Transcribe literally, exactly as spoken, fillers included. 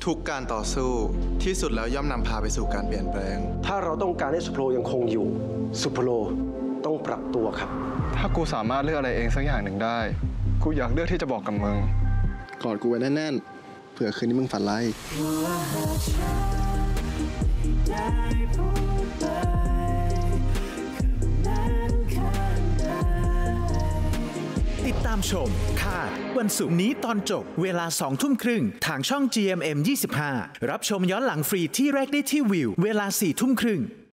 ทุกการต่อสู้ที่สุดแล้วย่อมนำพาไปสู่การเปลี่ยนแปลงถ้าเราต้องการให้สุโพลยังคงอยู่สุโพลต้องปรับตัวครับถ้ากูสามารถเลือกอะไรเองสักอย่างหนึ่งได้กูอยากเลือกที่จะบอกกับมึงกอดกูไว้แน่นๆเผื่อคืนนี้มึงฝันร้ายติดตามชมคาดวันศุกร์นี้ตอนจบเวลาสองทุ่มครึ่งทางช่อง จี เอ็ม เอ็ม ยี่สิบห้ารับชมย้อนหลังฟรีที่แรกได้ที่วิวเวลาสี่ทุ่มครึ่ง